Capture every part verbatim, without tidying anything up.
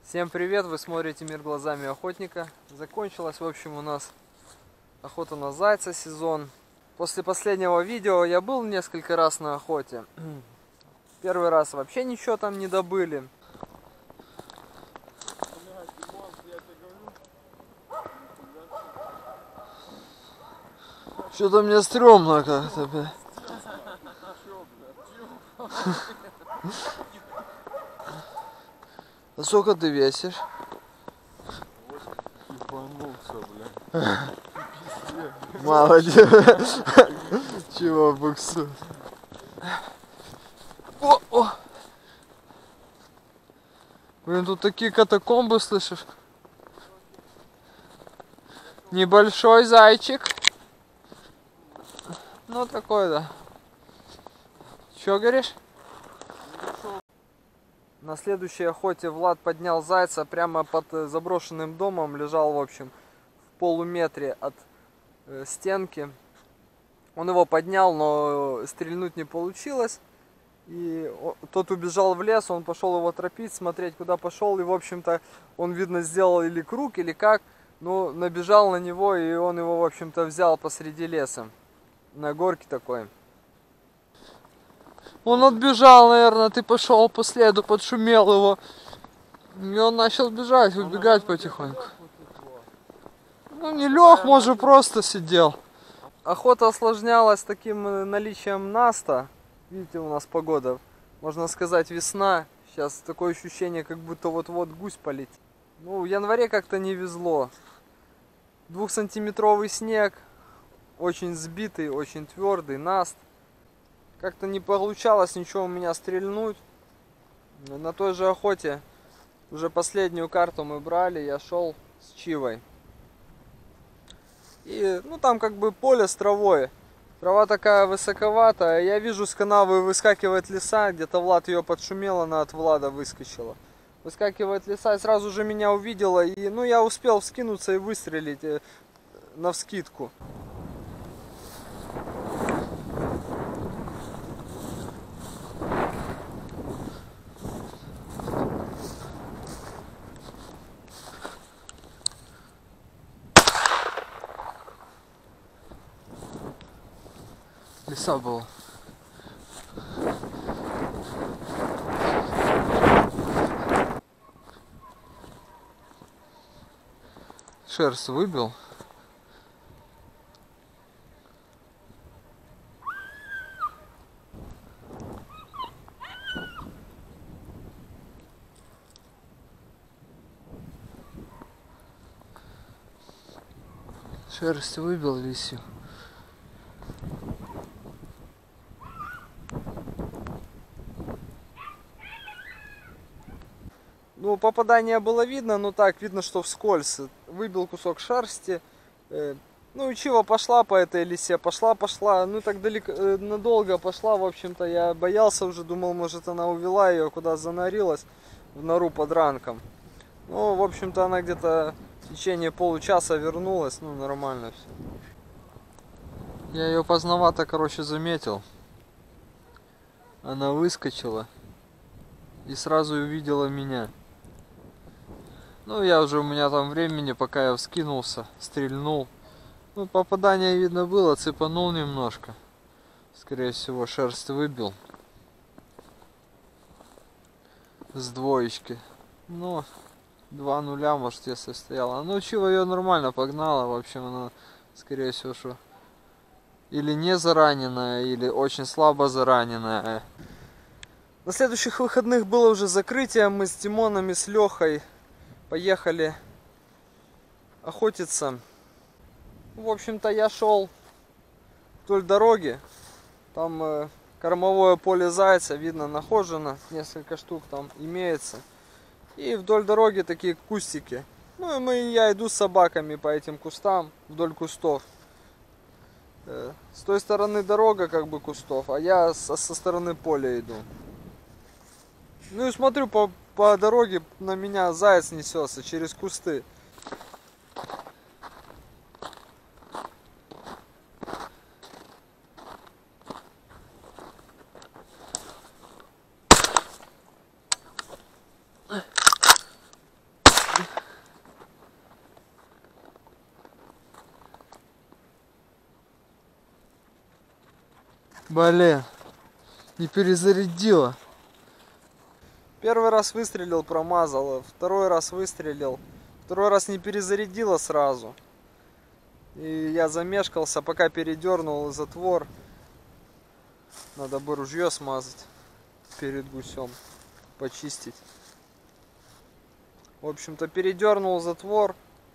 Всем привет! Вы смотрите «Мир глазами охотника». Закончилась, в общем, у нас охота на зайца, сезон. После последнего видео я был несколько раз на охоте. Первый раз вообще ничего там не добыли. Что-то мне стрёмно как-то, бля. А сколько ты весишь? Мало тебе. Чего буксу? О, о! Блин, тут такие катакомбы, слышишь? Небольшой зайчик. Ну такой, да. Чё говоришь? На следующей охоте Влад поднял зайца прямо под заброшенным домом, лежал, в общем, в полуметре от э, стенки. Он его поднял, но стрельнуть не получилось. И тот убежал в лес, он пошел его тропить, смотреть, куда пошел. И, в общем-то, он, видно, сделал или круг, или как. Но набежал на него, и он его, в общем-то, взял посреди леса. На горке такой. Он отбежал, наверное, ты пошел по следу, подшумел его. И он начал бежать, убегать потихоньку. Ну, не лег, может, просто сидел. Охота осложнялась таким наличием наста. Видите, у нас погода, можно сказать, весна. Сейчас такое ощущение, как будто вот-вот гусь полетит. Ну, в январе как-то не везло. Двухсантиметровый снег, очень сбитый, очень твердый наст. Как-то не получалось ничего у меня стрельнуть. На той же охоте уже последнюю карту мы брали, я шел с чивой. И, ну, там как бы поле с травой. Трава такая высоковатая. Я вижу, с канавы выскакивает лиса. Где-то Влад ее подшумел, она от Влада выскочила. Выскакивает лиса и сразу же меня увидела. И, ну, я успел вскинуться и выстрелить э, навскидку. Лиса была. Шерсть выбил. Шерсть выбил лисью. Ну, попадание было видно, но так, видно, что вскользь. Выбил кусок шерсти. Э, ну, и чего, пошла по этой лисе, пошла, пошла. Ну, так далеко, э, надолго пошла, в общем-то, я боялся уже, думал, может, она увела ее, куда занарилась, в нору под ранком. Ну, в общем-то, она где-то в течение получаса вернулась, ну, нормально все. Я ее поздновато, короче, заметил. Она выскочила и сразу увидела меня. Ну, я уже, у меня там времени, пока я вскинулся, стрельнул. Ну, попадание видно было, цепанул немножко. Скорее всего, шерсть выбил. С двоечки. Ну, два нуля, может, если стояла. Ну, чего, ее нормально погнала. В общем, она, скорее всего, что или не зараненная, или очень слабо зараненная. На следующих выходных было уже закрытие. Мы с Димоном и с Лехой поехали охотиться. В общем-то, я шел вдоль дороги. Там э, кормовое поле зайца, видно, нахожено. Несколько штук там имеется. И вдоль дороги такие кустики. Ну и мы, я иду с собаками по этим кустам, вдоль кустов. Э, с той стороны дорога, как бы, кустов, а я со, со стороны поля иду. Ну и смотрю, по, по дороге на меня заяц несется через кусты. Блин, не перезарядила. Первый раз выстрелил, промазал, второй раз выстрелил, второй раз не перезарядила сразу. И я замешкался, пока передернул затвор. Надо бы ружье смазать перед гусем, почистить. В общем-то, передернул затвор.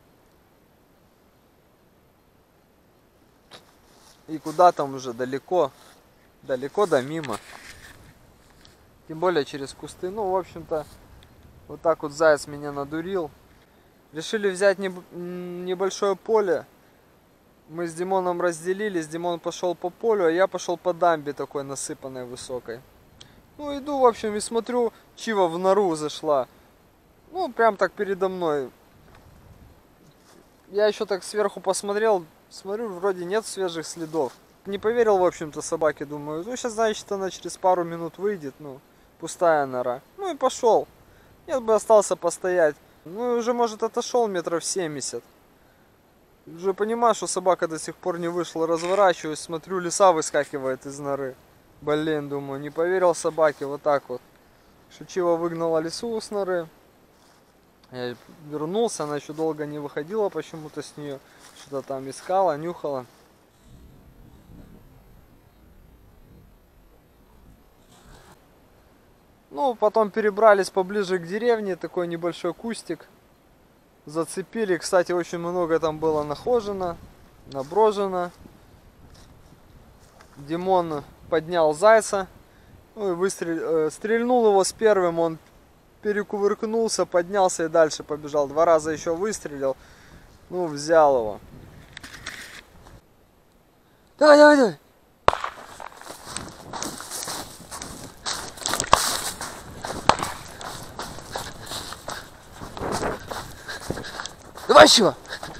И куда там уже далеко, далеко да мимо. Тем более через кусты. Ну, в общем-то, вот так вот заяц меня надурил. Решили взять небольшое поле. Мы с Димоном разделились. Димон пошел по полю, а я пошел по дамбе такой насыпанной высокой. Ну, иду, в общем, и смотрю, чива в нору зашла. Ну, прям так передо мной. Я еще так сверху посмотрел. Смотрю, вроде нет свежих следов. Не поверил, в общем-то, собаке. Думаю, ну, сейчас, значит, она через пару минут выйдет. Ну, пустая нора. Ну, и пошел. Нет бы остался постоять. Ну, и уже, может, отошел метров семьдесят. Уже понимаю, что собака до сих пор не вышла. Разворачиваюсь, смотрю, лиса выскакивает из норы. Блин, думаю, не поверил собаке. Вот так вот. Шучиво выгнала лису с норы. Я вернулся, она еще долго не выходила почему-то с нее. Что-то там искала, нюхала. Ну, потом перебрались поближе к деревне, такой небольшой кустик. Зацепили, кстати, очень много там было нахожено, наброжено. Димон поднял зайца, ну и выстрел... стрельнул его с первым, он перекувыркнулся, поднялся и дальше побежал. Два раза еще выстрелил, ну, взял его. Давай, давай, давай. Давай еще!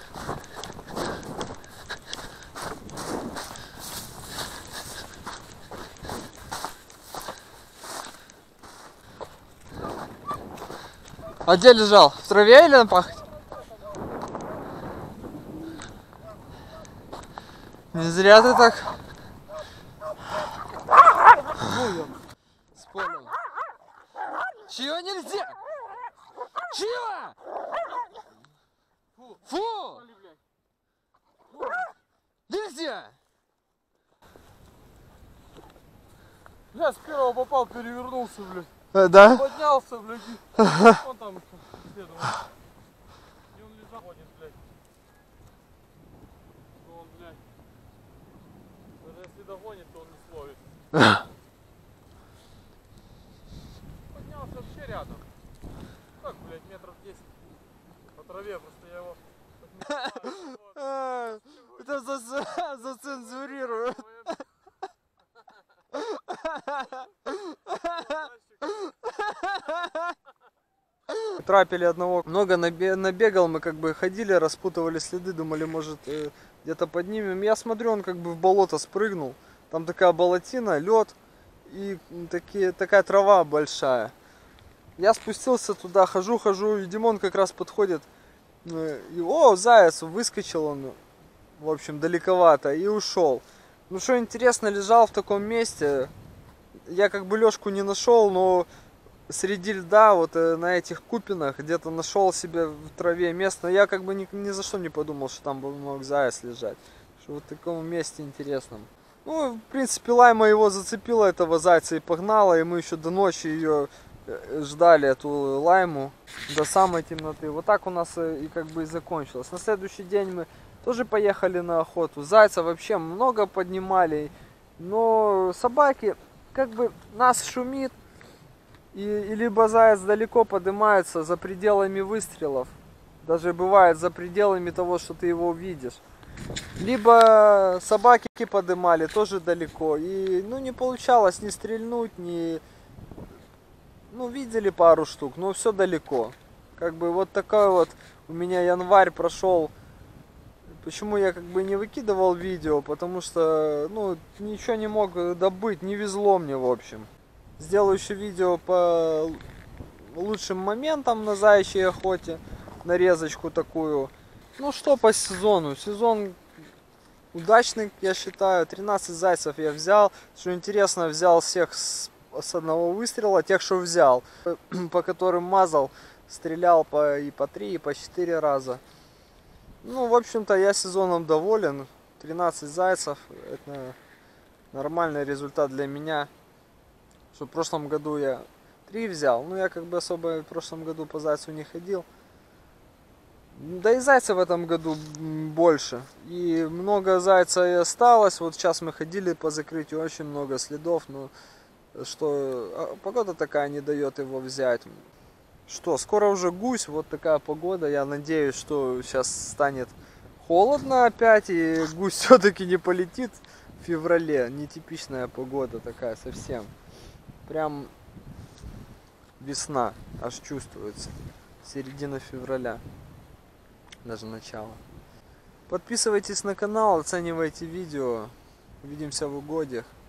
А где лежал? В траве или на пахоте? Не зря ты так. Вспомнил. Чего нельзя? Чего? Фу! Нельзя! Бля, с первого попал, перевернулся, блядь. А, да? Поднялся, блядь. Вон там следом. И он лежал, ходит, блядь. Ну он, блядь. Даже если догонит, то он не словит. Поднялся вообще рядом. Так, блядь, метров десять. По траве просто я его... Это за, зацензурирую. Трапили одного, много набегал, мы как бы ходили, распутывали следы, думали, может, где-то поднимем. Я смотрю, он как бы в болото спрыгнул, там такая болотина, лед и такие, такая трава большая. Я спустился туда, хожу, хожу, и Димон как раз подходит, и, о, заяц, выскочил он, в общем, далековато, и ушел. Ну что интересно, лежал в таком месте, я как бы лёжку не нашел, но среди льда, вот на этих купинах, где-то нашел себе в траве место. Я как бы ни, ни за что не подумал, что там мог заяц лежать. Что вот в таком месте интересном. Ну, в принципе, лайма его зацепила, этого зайца, и погнала. И мы еще до ночи ее ждали, эту лайму, до самой темноты. Вот так у нас и как бы и закончилось. На следующий день мы тоже поехали на охоту. Зайца вообще много поднимали. Но собаки, как бы, нас шумит. И, и либо заяц далеко поднимается за пределами выстрелов, даже бывает за пределами того, что ты его увидишь. Либо собаки поднимали тоже далеко, и ну не получалось ни стрельнуть, ни... Ну видели пару штук, но все далеко. Как бы вот такой вот у меня январь прошел. Почему я как бы не выкидывал видео, потому что ну ничего не мог добыть, не везло мне в общем. Сделаю еще видео по лучшим моментам на заячьей охоте, нарезочку такую. Ну что по сезону? Сезон удачный, я считаю. тринадцать зайцев я взял. Что интересно, взял всех с, с одного выстрела. Тех, что взял, по которым мазал, стрелял по, и по три, и по четыре раза. Ну, в общем-то, я сезоном доволен. тринадцать зайцев, это нормальный результат для меня. Что в прошлом году я три взял. Ну, я как бы особо в прошлом году по зайцу не ходил. Да и зайцев в этом году больше. И много зайца и осталось. Вот сейчас мы ходили по закрытию, очень много следов. Но что погода такая не дает его взять. Что, скоро уже гусь, вот такая погода. Я надеюсь, что сейчас станет холодно опять, и гусь все-таки не полетит в феврале. Нетипичная погода такая совсем. Прям весна аж чувствуется. Середина февраля. Даже начало. Подписывайтесь на канал, оценивайте видео. Увидимся в угодьях.